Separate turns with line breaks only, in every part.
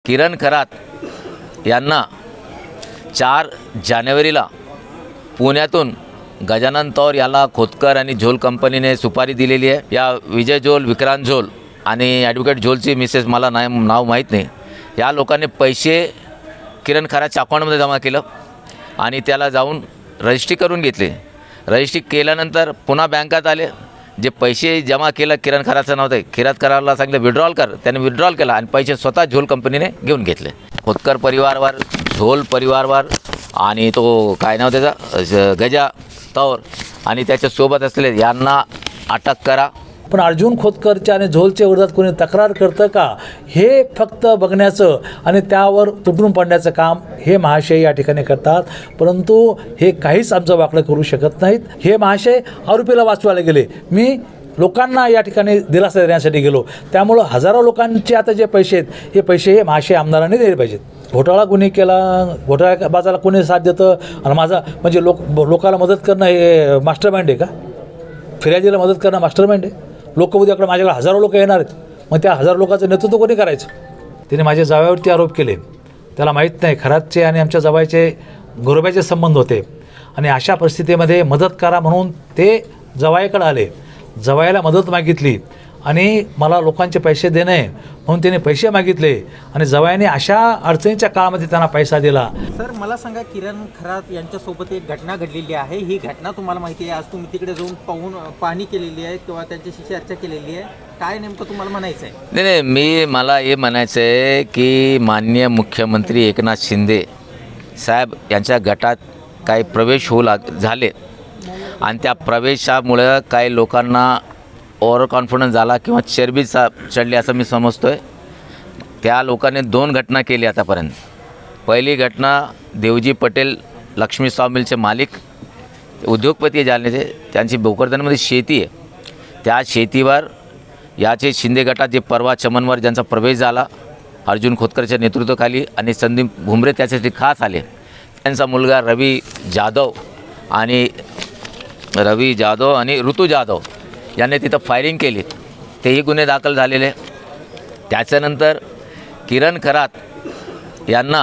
किरण खरात यांना 4 जानेवारीला पुण्यातून गजानन तौर याला खोतकर आणि झोल कंपनीने सुपारी दिलेली आहे। या विजय झोल, विक्रांत झोल आणि ॲडव्होकेट झोलची मिसेस मला नाव माहीत नाही, या लोकांनी पैसे किरण खरातच्या अकाउंटमध्ये जमा केलं आणि त्याला जाऊन रजिस्ट्री करून घेतले। रजिस्ट्री केल्यानंतर पुन्हा बँकात आले, जे पैसे जमा केलं किरण खरातचं नव्हतं, खरात करायला सांगितलं विड्रॉल कर, त्याने विड्रॉल केला आणि पैसे स्वतः झोल कंपनीने घेऊन घेतले। खोतकर परिवारवर, झोल परिवारवर आणि तो काय नाव त्याचा गजा तौर आणि त्याच्यासोबत असलेले यांना अटक करा।
पण अर्जुन खोतकरच्या आणि झोलच्या विरोधात कोणी तक्रार करतं का, हे फक्त बघण्याचं आणि त्यावर तुटून पडण्याचं काम हे महाशय या ठिकाणी करतात। परंतु हे काहीच आमचं वाकडं करू शकत नाहीत। हे महाशय आरोपीला वाचवायला गेले, मी लोकांना या ठिकाणी दिलासा देण्यासाठी गेलो। त्यामुळं हजारो लोकांचे आता जे पैसे आहेत हे पैसे हे महाशय आमदारांनी दिले पाहिजेत। घोटाळा कोणी केला, घोटाळ्याबाजाला कोणी साथ देतं आणि माझा म्हणजे लोकाला मदत करणं हे मास्टर माइंड आहे का? फिर्यादीला मदत करणं मास्टर माइंड आहे? लोक उद्याकडे माझ्याकडे हजारो लोक येणार आहेत, मग त्या हजारो लोकांचं नेतृत्व कोणी करायचं? तिने माझ्या जावयावरती आरोप केले, त्याला माहीत नाही खरातचे आणि आमच्या जावयाचे गोरब्याचे संबंध होते आणि अशा परिस्थितीमध्ये मदत करा म्हणून ते जावयाकडे आले, जावयाला मदत मागितली आणि मला लोकांचे पैसे देणे म्हणून त्याने पैसे मागितले आणि जावयाने अशा अडचणीच्या काळामध्ये त्यांना पैसा दिला।
सर मला सांगा, किरण खरात यांच्यासोबत एक घटना घडलेली आहे, ही घटना तुम्हाला माहिती आहे, आज तुम्ही तिकडे जाऊन पाहणी केलेली आहे किंवा त्यांच्याशी चर्चा केलेली आहे, काय नेमकं तुम्हाला म्हणायचं आहे?
नाही, मला हे म्हणायचं आहे की माननीय मुख्यमंत्री एकनाथ शिंदे साहेब यांच्या गटात काही प्रवेश झाले आणि त्या प्रवेशामुळे काही लोकांना ओव्हर कॉन्फिडन्स झाला किंवा चरबी चढली असं मी समजतोय। त्या लोकांनी 2 घटना केली आतापर्यंत। पहिली घटना देवजी पटेल लक्ष्मी सॉमिलचे मालिक उद्योगपती जालन्याचे, त्यांची भोकरदनमध्ये शेती आहे, त्या शेतीवर याचे शिंदे गटात जे परवा चमनवर ज्यांचा प्रवेश झाला अर्जुन खोतकरच्या नेतृत्वाखाली आणि संदीप भुमरे त्याच्यासाठी खास आले, त्यांचा मुलगा रवी जाधव आणि ऋतू जाधव यांनी तिथं फायरिंग केली, तेही गुन्हे दाखल झालेले। त्याच्यानंतर किरण खरात यांना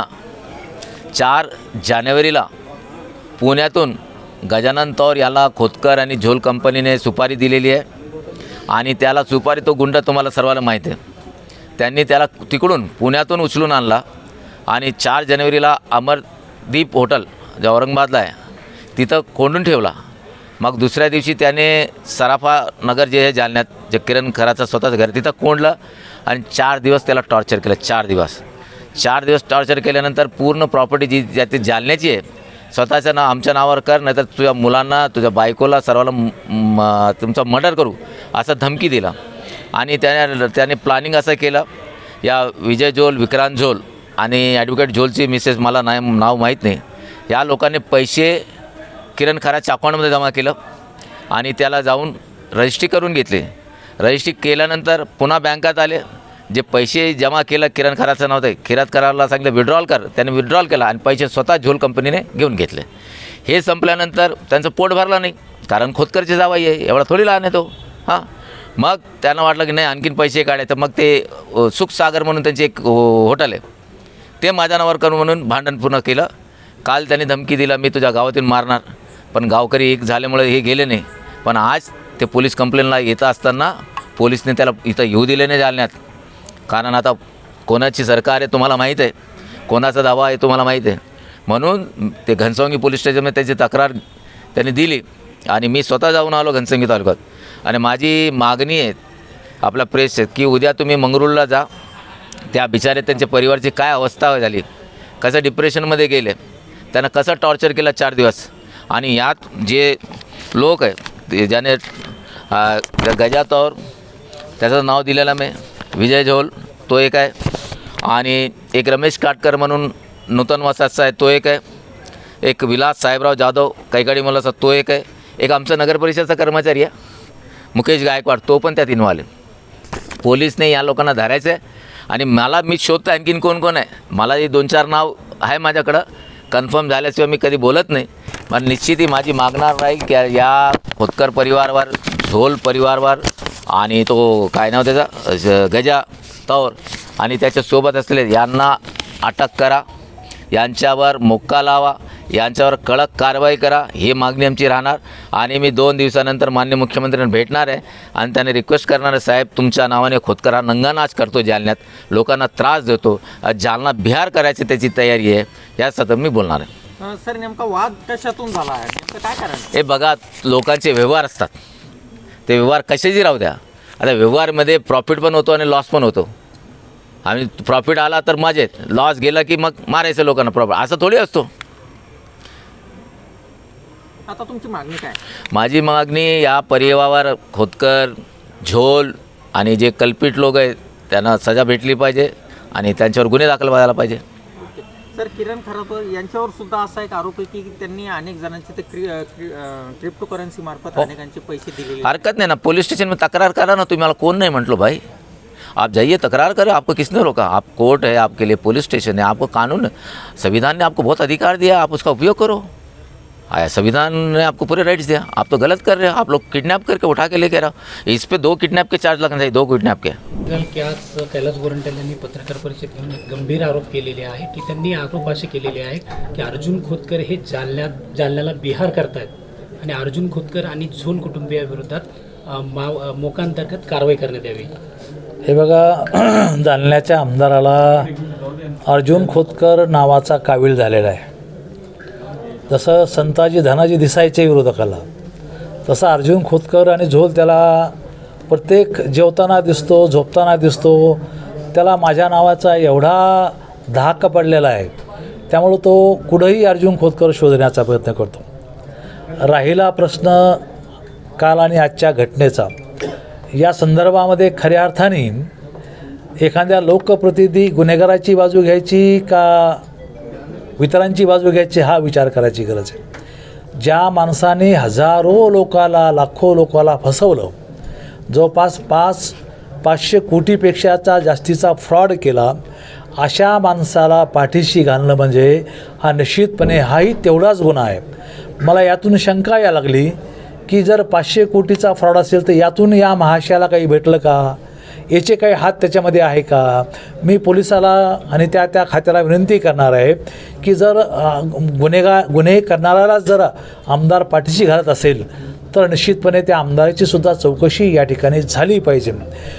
4 जानेवारीला पुण्यातून गजानन तौर याला खोतकर आणि झोल कंपनीने सुपारी दिलेली आहे आणि त्याला सुपारी, तो गुंड तुम्हाला सर्वांना माहीत आहे, त्यांनी त्याला तिकडून पुण्यातून उचलून आणला आणि 4 जानेवारीला अमरदीप हॉटेल जे औरंगाबादला आहे तिथं कोंडून ठेवला। मग दुसऱ्या दिवशी त्याने सराफा नगर जे आहे जालन्यात, जे किरण खराचं स्वतःचं घर, तिथं कोंडलं आणि 4 दिवस त्याला टॉर्चर केलं। 4 दिवस टॉर्चर केल्यानंतर पूर्ण प्रॉपर्टी जी ज्याची जालन्याची आहे स्वतःचं नाव आमच्या नावावर कर, नाहीतर तुझ्या मुलांना, तुझ्या बायकोला, सर्वांना तुमचा मर्डर करू असं धमकी दिला आणि त्याने प्लॅनिंग असं केलं। या विजय झोल, विक्रांत झोल आणि ॲडव्होकेट झोलची मिसेस मला नाव माहीत नाही, या लोकांनी पैसे किरण खरातच्या अकाउंटमध्ये जमा केलं आणि त्याला जाऊन रजिस्ट्री करून घेतले। रजिस्ट्री केल्यानंतर पुन्हा बँकात आले, जे पैसे जमा केलं किरण खरातचं नव्हतं, खरात करायला सांगितलं विड्रॉल कर, त्याने विड्रॉल केला आणि पैसे स्वतः झोल कंपनीने घेऊन घेतले। हे संपल्यानंतर त्यांचं पोट भरलं नाही, कारण खोतकरचे जावई आहे, एवढा थोडी लहान आहे तो। मग त्यांना वाटलं की नाही आणखीन पैसे काढायचं, मग ते सुखसागर म्हणून त्यांचे एक हॉटेल आहे, ते माझ्या नावावर करू म्हणून भांडण पूर्ण केलं। काल त्यांनी धमकी दिला मी तुझ्या गावातून मारणार, पण गावकरी एक झाल्यामुळे हे गेले नाही। पण आज ते पोलीस कंप्लेंटला येतं असताना पोलिसने त्याला इथं येऊ दिले नाही जालन्यात, कारण आता कोणाची सरकार आहे तुम्हाला माहीत आहे, कोणाचा दावा आहे तुम्हाला माहीत आहे, म्हणून ते घनसावंगी पोलीस स्टेशनमध्ये त्याची तक्रार त्यांनी दिली आणि मी स्वतः जाऊन आलो घनसावंगी तालुक्यात। आणि माझी मागणी आहे आपल्या प्रेस की उद्या तुम्ही मंगरुळला जा, त्या बिचारे त्यांच्या परिवाराची काय अवस्था झाली, कसं डिप्रेशनमध्ये गेले, त्यांना कसं टॉर्चर केलं 4 दिवस। आणि यात जे लोक आहे ते ज्याने गजा तौर त्याचं नाव दिलेलं मी विजय झोल तो एक आहे आणि एक रमेश काटकर म्हणून नूतन वसाहतचा आहे तो एक आहे, एक विलास साहेबराव जाधव कैकाडी मुलाचा तो एक आहे, एक आमचा नगर परिषदेचा कर्मचारी आहे मुकेश गायकवाड तो पण त्यात इन्व्हॉल्व आहे। पोलिसने या लोकांना धरायचं आहे आणि मी शोधतो आणखीन कोण कोण आहे, मला हे 2-4 नाव आहे माझ्याकडं, कन्फर्म झाल्याशिवाय मी कधी बोलत नाही। पण निश्चित ही माझी मागणार राहील की या खोतकर परिवारवर, झोल परिवारवर आणि तो काय नाव त्याचा गजा तौर आणि त्याच्यासोबत असलेले यांना अटक करा, यांच्यावर मुक्का लावा, यांच्यावर कडक कारवाई करा, ही मागणी आमची राहणार. आणि मी 2 दिवसानंतर माननीय मुख्यमंत्र्यांना भेटणार आहे आणि त्यांनी रिक्वेस्ट करणार आहे, साहेब तुमच्या नावाने खोतकर नंगानाच करतो, जालन्यात लोकांना त्रास देतो, जालना बिहार करायची त्याची तयारी आहे, यासाठी मी बोलणार आहे.
सर नेमका वाद कशातून झाला आहे, नेमकं काय कारण?
हे बघा, लोकांचे व्यवहार असतात, ते व्यवहार कशाची राहू द्या. आता व्यवहारमध्ये प्रॉफिट पण होतो आणि लॉस पण होतो. आणि प्रॉफिट आला तर मजेत, लॉस गेला की मग मारायचं लोकांना प्रॉफिट, असं थोडी असतो.
आता तुमची मागणी काय?
माझी मागणी या परिवारावर खोतकर, झोल आणि जे कल्पित लोक आहेत त्यांना सजा भेटली पाहिजे आणि त्यांच्यावर गुन्हे दाखल व्हायला पाहिजे.
सर किरण खरात यांच्यावर सुद्धा असा एक आरोप आहे की त्यांनी अनेक जणांचे ते क्रिप्टोकरन्सी मार्फत अनेकांचे पैसे दिलेले.
हरकत नहीं ना, पुलिस स्टेशन में तकरार करा ना. तुम्हें कौन नहीं म्हटलो भाई, आप जाइए तकरार करें, आपको किसने रोका? आप कोर्ट है आपके लिए, पुलिस स्टेशन है, आपको कानून संविधान ने आपको बहुत अधिकार दिया, आप उसका उपयोग करो. आया संविधान ने आपको पूरे राइट्स दिया, आप तो गलत कर रहे हो. आप लोग किडनैप करके उठा के लेके रहो. इस पे 2 किडनैप के चार्ज लगने चाहिए, 2 किडनॅप के.
की आज कैलास गोरंट्याल यांनी पत्रकार परिषद घेऊन एक गंभीर आरोप केलेले आहे की त्यांनी आरोप असे केलेले आहेत की अर्जुन खोतकर हे जालन्याला बिहार करतायत आणि अर्जुन खोतकर आणि झोल कुटुंबियाविरोधात मोकांतर्गत कारवाई करण्यात यावी.
हे बघा, जालन्याच्या आमदाराला अर्जुन खोतकर नावाचा कावीळ झालेला आहे. जसं संताजी धनाजी दिसायचे विरोधकाला, तसा अर्जुन खोतकर आणि झोल त्याला प्रत्येक जेवताना दिसतो, झोपताना दिसतो. त्याला माझ्या नावाचा एवढा धाक पडलेला आहे, त्यामुळं तो कुठंही अर्जुन खोतकर शोधण्याचा प्रयत्न करतो. राहिला प्रश्न काल आणि आजच्या घटनेचा, या संदर्भामध्ये खऱ्या अर्थाने एखाद्या लोकप्रतिनिधी गुन्हेगाराची बाजू घ्यायची का वितरांची बाजू घ्यायची, हा विचार करायची गरज आहे. ज्या माणसाने हजारो लोकाला, लाखो लोकाला फसवलं, जवळपास 500 कोटीपेक्षाचा जास्तीचा फ्रॉड केला, अशा माणसाला पाठीशी घालणं म्हणजे हा निश्चितपणे हाही तेवढाच गुन्हा आहे. मला यातून शंका या लागली की जर 500 कोटीचा फ्रॉड असेल तर यातून या महाशयाला काही भेटलं का, याचे काही हात त्याच्यामध्ये आहे का. मी पोलिसाला आणि त्या खात्याला विनंती करणार आहे की जर गुन्हे करणाऱ्याला जर आमदार पाठीशी घालत असेल तर निश्चितपणे त्या आमदाराची सुद्धा चौकशी या ठिकाणी झाली पाहिजे.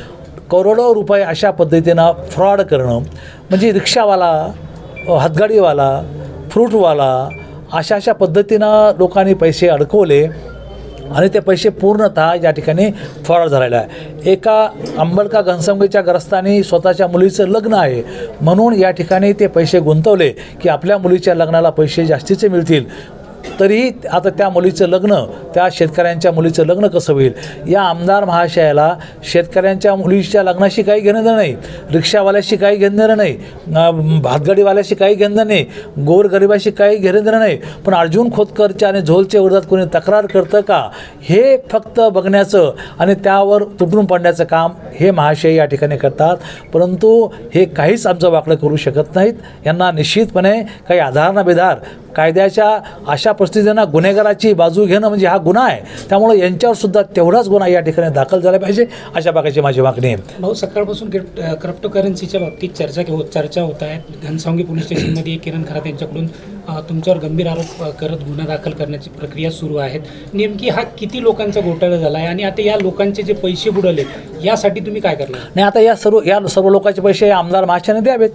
करोडो रुपये अशा पद्धतीनं फ्रॉड करणं म्हणजे रिक्षावाला, हातगाडीवाला, फ्रूटवाला अशा पद्धतीनं लोकांनी पैसे अडकवले आणि ते पैसे पूर्णतः या ठिकाणी फ्रॉड झालेला आहे. एका अंबडका घनसंगीच्या ग्रस्तांनी स्वतःच्या मुलीचं लग्न आहे म्हणून या ठिकाणी ते पैसे गुंतवले की आपल्या मुलीच्या लग्नाला पैसे जास्तीचे मिळतील. तरीही आता त्या मुलीचं लग्न, त्या शेतकऱ्यांच्या मुलीचं लग्न कसं होईल. या आमदार महाशयाला शेतकऱ्यांच्या मुलीच्या लग्नाशी काही घेणं देणं नाही, रिक्षावाल्याशी काही घेणं देणं नाही, भातगाडीवाल्याशी काही घेणं देणं नाही, गोरगरिबाशी काही घेणं देणं नाही. पण अर्जुन खोतकरच्या आणि झोलच्या विरोधात कोणी तक्रार करतं का, हे फक्त बघण्याचं आणि त्यावर तुटून पडण्याचं काम हे महाशय या ठिकाणी करतात. परंतु हे काहीच आमचं वाकडं करू शकत नाहीत. यांना निश्चितपणे काही आधार ना बेधार कायद्याच्या अशा परिस्थितींना गुन्हेगाराची बाजू घेणं म्हणजे हा गुन्हा आहे. त्यामुळे यांच्यावर सुद्धा तेवढाच गुन्हा या ठिकाणी दाखल झाला पाहिजे, अशा प्रकारची माझी मागणी आहे.
भाऊ, सकाळपासून क्रिप्टोकरन्सीच्या बाबतीत चर्चा होत आहे. घनसावंगी पोलीस स्टेशनमध्ये किरण खरात यांच्याकडून तुमच्यावर गंभीर आरोप करत गुन्हा दाखल करण्याची प्रक्रिया सुरू आहे. नेमकी हा किती लोकांचा घोटाळा झाला आहे आणि आता या लोकांचे जे पैसे बुडवले यासाठी तुम्ही काय करणार?
नाही, आता या सर्व लोकांचे पैसे आमदार महाशयाने द्यावेत.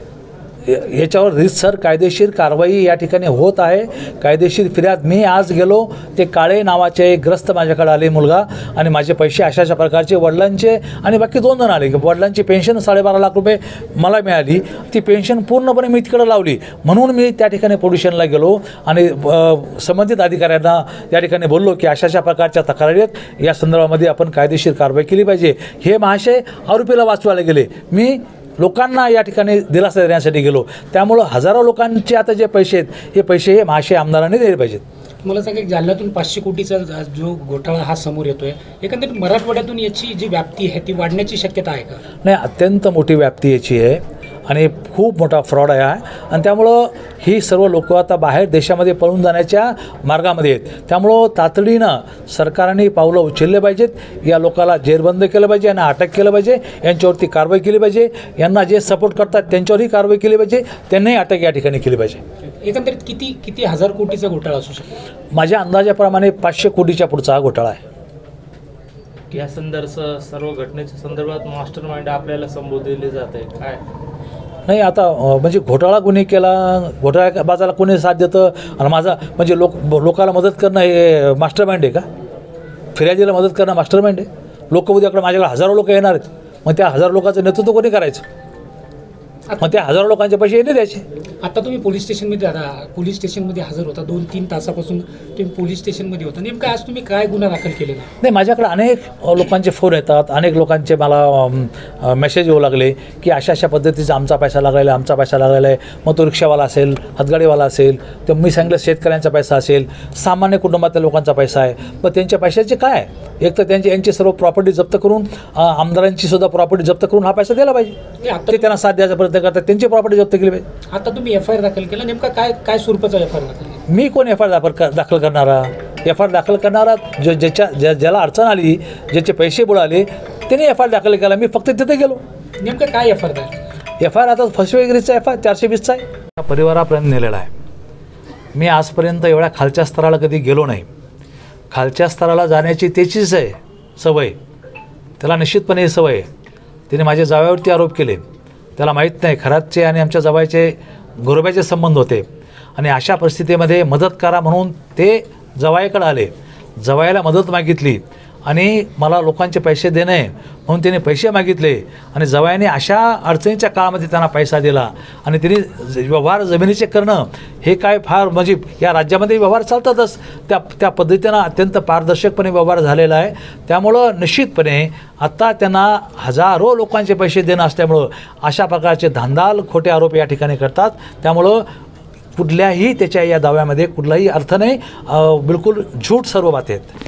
याच्यावर रीतसर कायदेशीर कारवाई या ठिकाणी होत आहे. कायदेशीर फिर्याद, मी आज गेलो, ते काळे नावाचे एक ग्रस्त माझ्याकडे आले मुलगा आणि माझे पैसे अशा प्रकारचे वडिलांचे आणि बाकी 2 जण आले. वडिलांची पेन्शन 12.5 लाख रुपये मला मिळाली, ती पेन्शन पूर्णपणे मी तिकडे लावली. म्हणून मी त्या ठिकाणी पोलीस स्टेशनला गेलो आणि संबंधित अधिकाऱ्यांना या ठिकाणी बोललो की अशा प्रकारच्या तक्रारी आहेत, या संदर्भामध्ये आपण कायदेशीर कारवाई केली पाहिजे. हे महाशय आरोपीला वाचवायला गेले, मी लोकांना या ठिकाणी दिलासा देण्यासाठी गेलो. त्यामुळं हजारो लोकांचे आता जे पैसे आहेत हे पैसे हे महाशय आमदारांनी दिले पाहिजेत.
मला सांगा, जालन्यातून 500 कोटीचा जो घोटाळा हा समोर येतोय, एकंदरीत मराठवाड्यातून याची जी व्याप्ती आहे ती वाढण्याची शक्यता आहे का?
नाही, अत्यंत मोठी व्याप्ती याची आहे. आणि खूप मोठा फ्रॉड आहे आणि त्यामुळं ही सर्व लोक आता बाहेर देशामध्ये पळून जाण्याच्या मार्गामध्ये आहेत. त्यामुळं तातडीनं सरकारने पावलं उचलले पाहिजेत, या लोकाला जेरबंद केलं पाहिजे, यांना अटक केलं पाहिजे, यांच्यावरती कारवाई केली पाहिजे, यांना जे सपोर्ट करतात त्यांच्यावरही कारवाई केली पाहिजे, त्यांनाही अटक या ठिकाणी केली पाहिजे.
एकंदरीत किती हजार कोटीचा घोटाळा असू शकतो?
माझ्या अंदाजाप्रमाणे 500 कोटीच्या पुढचा हा घोटाळा आहे.
या सर्व घटनेच्या संदर्भात मास्टर माइंड आपल्याला संबोधले जात आहे काय?
नाही आता म्हणजे घोटाळा कोणी केला, घोटाळ्याबाजाला कोणी साथ देतं आणि माझा म्हणजे लोकाला मदत करणं हे मास्टर माइंड आहे का? फिर्यादीला मदत करणं मास्टर माइंड आहे? लोक उद्याकडे माझ्याकडे हजारो लोक येणार आहेत, मग त्या हजारो लोकांचं नेतृत्व कोणी करायचं? मग त्या हजारो लोकांचे पैसे येणे द्यायचे.
आता तुम्ही पोलीस स्टेशनमध्ये हजर होता, 2-3 तासापासून तुम्ही पोलीस स्टेशनमध्ये होता. नेमकं आज तुम्ही काय गुन्हा दाखल केलेला?
नाही, माझ्याकडे अनेक लोकांचे फोन येतात, अनेक लोकांचे मला मेसेज येऊ लागले की अशा पद्धतीचा आमचा पैसा लागलेला आहे, आमचा पैसा लागलेला आहे. मग तो रिक्षावाला असेल, हातगाडीवाला असेल, तर मी सांगितलं शेतकऱ्यांचा पैसा असेल, सामान्य कुटुंबातल्या लोकांचा पैसा आहे. मग त्यांच्या पैशाचे काय? एक तर यांची सर्व प्रॉपर्टी जप्त करून, आमदारांची सुद्धा प्रॉपर्टी जप्त करून हा पैसा दिला पाहिजे. ते त्यांना साथ द्यायचा प्रयत्न करतात, त्यांची प्रॉपर्टी जप्त केली पाहिजे.
आता तुम्ही FIR दाखल केला, नेमका काय स्वरूपाचा FIR दाखल केला?
मी कोण FIR दाखल करणारा? FIR दाखल करणारा ज्याला अडचण आली, ज्याचे पैसे बुडाले त्यांनी FIR दाखल केला. मी फक्त तिथे गेलो.
नेमकं काय FIR दाखल?
FIR आता फसवेगिरीचा FIR 420चा आहे. परिवारापर्यंत नेलेला आहे. मी आजपर्यंत एवढ्या खालच्या स्तराला कधी गेलो नाही. खालच्या स्तराला जाण्याची त्याचीच आहे सवय, त्याला निश्चितपणे सवय आहे. तिने माझ्या जावयावरती आरोप केले. त्याला माहीत नाही खरातचे आणि आमच्या जावयाचे गोरोब्याचे संबंध होते आणि अशा परिस्थितीमध्ये मदत करा म्हणून ते जावयाकडे आले. जावयाला मदत मागितली आणि मला लोकांचे पैसे देणे म्हणून त्याने पैसे मागितले आणि जावयाने अशा अडचणीच्या काळामध्ये त्यांना पैसा दिला आणि त्यांनी व्यवहार जमिनीचे करणं हे काय फार म्हणजे या राज्यामध्ये व्यवहार चालतातच, त्या पद्धतीनं अत्यंत पारदर्शकपणे व्यवहार झालेला आहे. त्यामुळं निश्चितपणे आत्ता त्यांना हजारो लोकांचे पैसे देणं असल्यामुळं अशा प्रकारचे धांदाल खोटे आरोप या ठिकाणी करतात. त्यामुळं कुठल्याही त्याच्या या दाव्यामध्ये कुठलाही अर्थ नाही, बिलकुल झूट सर्व बात आहेत.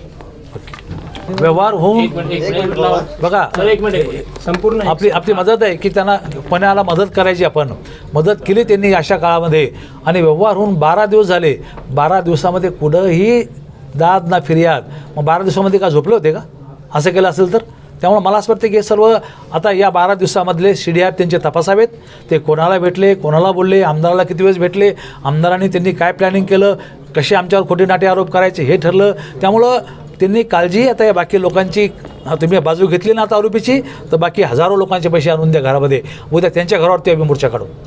व्यवहार होऊन बघा,
संपूर्ण
आपली मदत आहे की त्यांना कोणाला मदत करायची, आपण मदत केली त्यांनी अशा काळामध्ये आणि व्यवहार होऊन 12 दिवस झाले. 12 दिवसामध्ये कुठंही दाद ना फिर्याद. मग 12 दिवसामध्ये का झोपले होते का असं केलं असेल तर? त्यामुळे मला असं वाटतं की हे सर्व आता या 12 दिवसामधले CDR त्यांचे तपासावेत. ते कोणाला भेटले, कोणाला बोलले, आमदाराला किती वेळेस भेटले, आमदारांनी त्यांनी काय प्लॅनिंग केलं, कसे आमच्यावर खोटे नाटे आरोप करायचे हे ठरलं. त्यामुळं त्यांनी काळजी आता या बाकी लोकांची तुम्ही बाजू घेतली ना आता आरोपीची, तर बाकी हजारो लोकांचे पैसे आणून द्या घरामध्ये, उद्या त्यांच्या घरावरती आम्ही मोर्चा काढू.